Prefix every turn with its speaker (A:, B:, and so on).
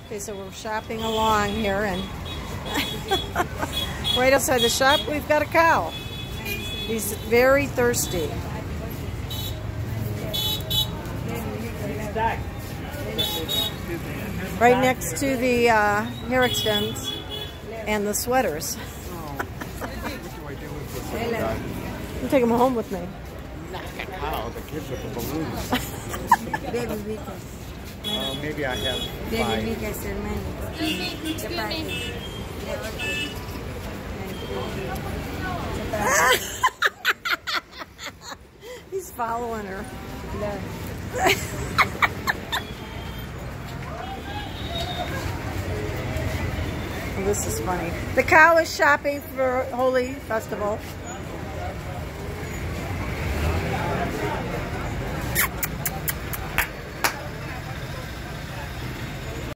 A: Okay, so we're shopping along here, and right outside the shop, we've got a cow. He's very thirsty. Right next to the hair extends and the sweaters. I'll take him home with me.
B: Not a cow, the kids with the balloons.
C: Baby weekend.
B: Maybe I have
C: Baby
B: 5.
C: weekend ceremony. Chapati.
A: He's following her. Well, this is funny. The cow is shopping for Holy Festival.